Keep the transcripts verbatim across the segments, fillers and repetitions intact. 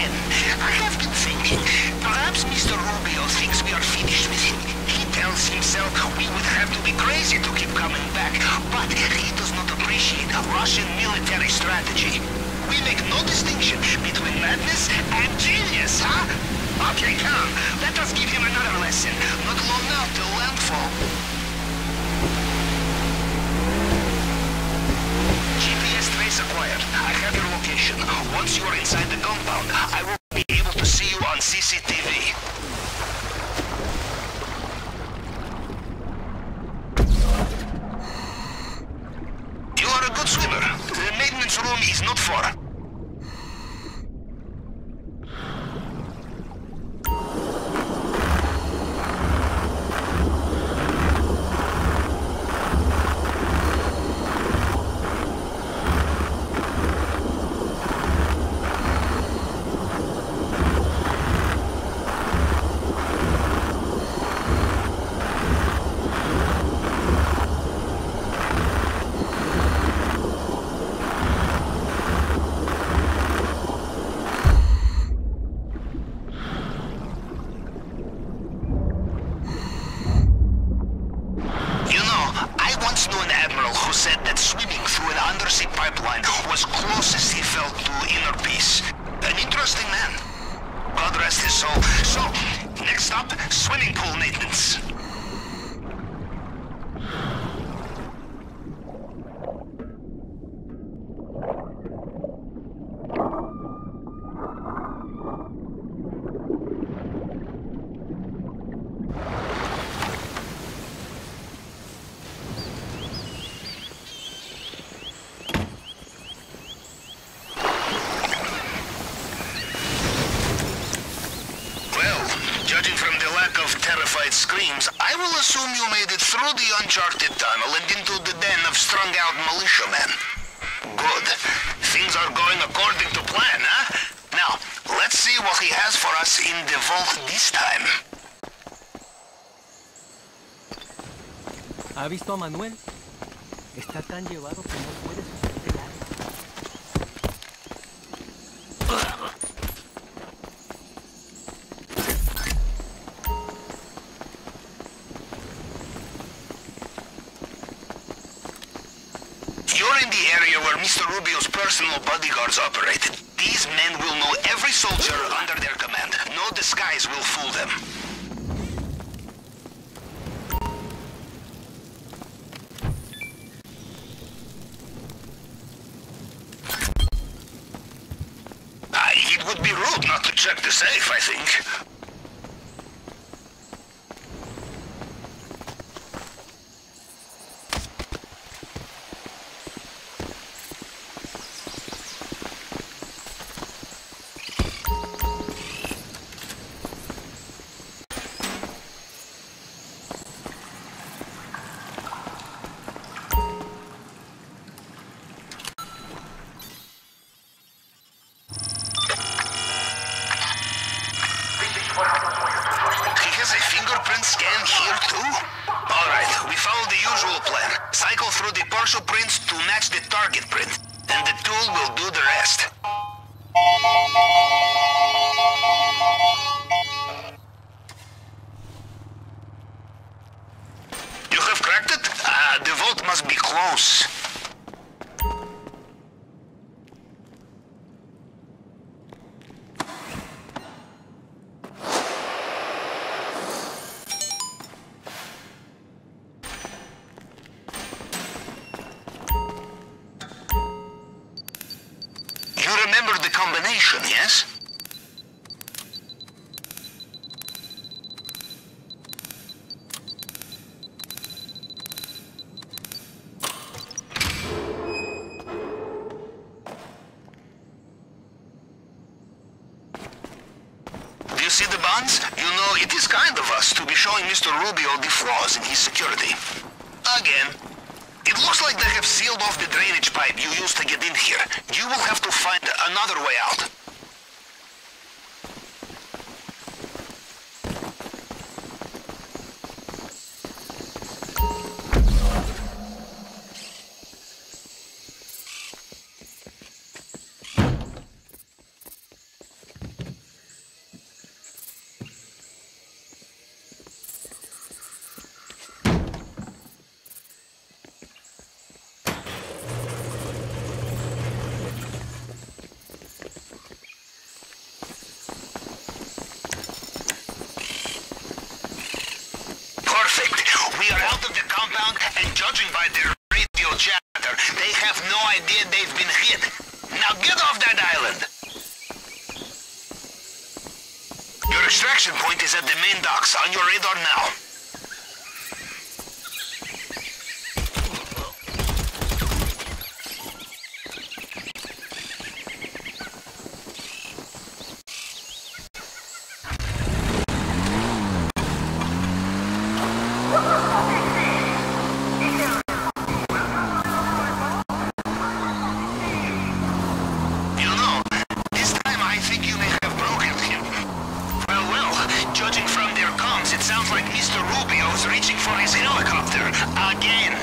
again. I have been thinking, perhaps Mister Rubio thinks we are finished with him. He tells himself we would have to be crazy to keep coming back, but he does not appreciate Russian military strategy. We make no distinction between madness and genius, huh? Okay, come. Let us give him another lesson. Not long now till landfall. G P S trace acquired. I have your location. Once you are inside the compound, I will be able to see you on C C T V. You are a good swimmer. The maintenance room is not far. Was closest he felt to inner peace. An interesting man. God rest his soul. So, next up, swimming pool maintenance. Judging from the lack of terrified screams, I will assume you made it through the uncharted tunnel and into the den of strung-out militiamen. Good. Things are going according to plan, huh? Now, let's see what he has for us in the vault this time. ¿Ha visto a Manuel? Está tan llevado que no puede suceder nada. You're in the area where Mister Rubio's personal bodyguards operated. These men will know every soldier under their command. No disguise will fool them. Uh, it would be rude not to check the safe, I think. Through the partial prints to match the target print, and the tool will do the rest. You have cracked it? Ah, uh, the vault must be close. Remember the combination, yes? Do you see the bonds? You know, it is kind of us to be showing Mister Rubio the flaws in his security. Again. It looks like they have sealed off the drainage pipe you used to get in here. You will have to find another way out. Judging by their radio chatter, they have no idea they've been hit. Now get off that island! Your extraction point is at the main docks, on your radar now. Reaching for his helicopter again.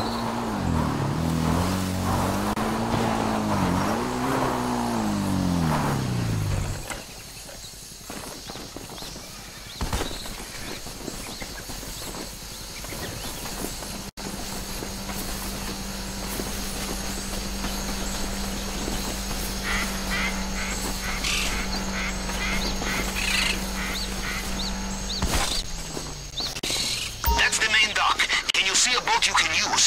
See a boat you can use.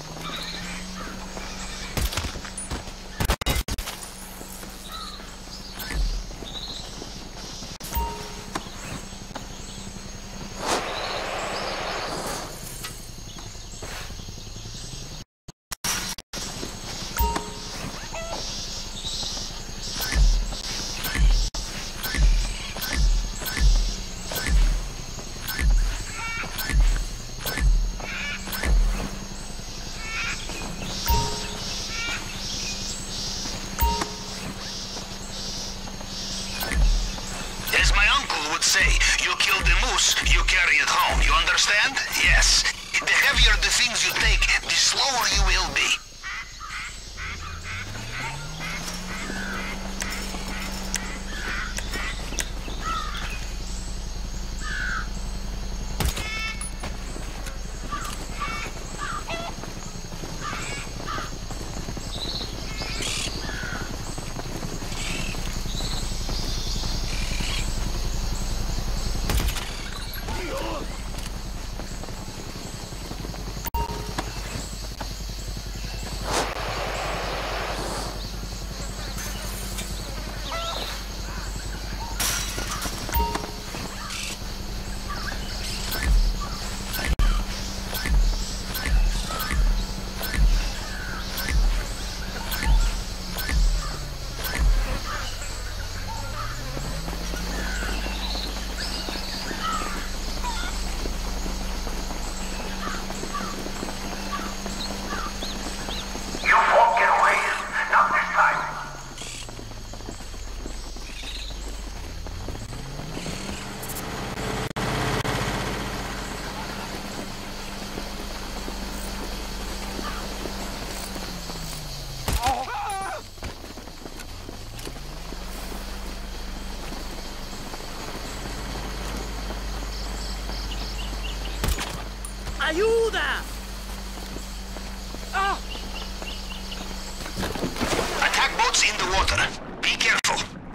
Say, you kill the moose, you carry it home. You understand? Yes. The heavier the things you take, the slower you will be. ¡Ayuda! ¡Ah! Attack boats in the water. Be careful.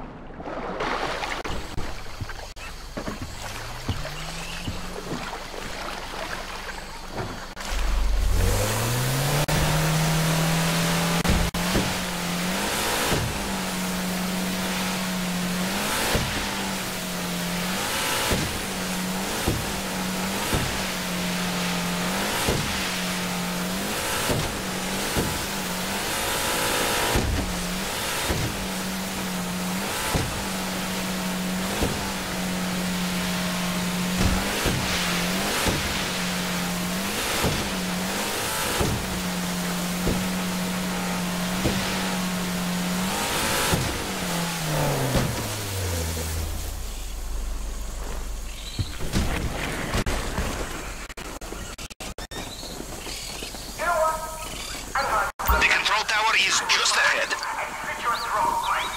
Is just ahead. Slit your throat right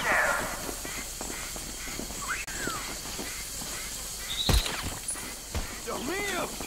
there. ¡Dios mío!